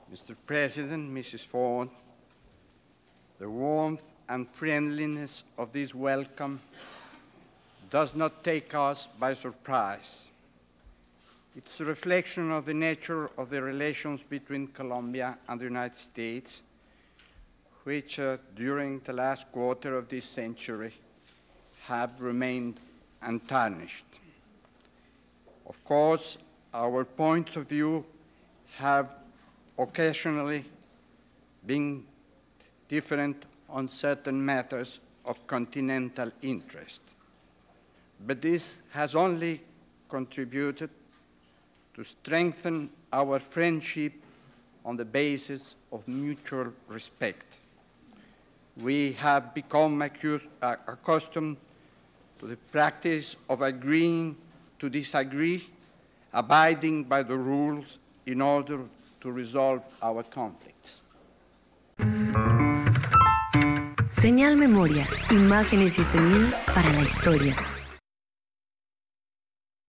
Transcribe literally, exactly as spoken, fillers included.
Mister President, Missus Ford, the warmth and friendliness of this welcome does not take us by surprise. It's a reflection of the nature of the relations between Colombia and the United States, which uh, during the last quarter of this century have remained untarnished. Of course, our points of view have occasionally been different on certain matters of continental interest, but this has only contributed to strengthen our friendship on the basis of mutual respect. We have become accused, uh, accustomed to the practice of agreeing to disagree, abiding by the rules in order to resolve our conflicts. Señal Memoria, imágenes y sonidos para la historia.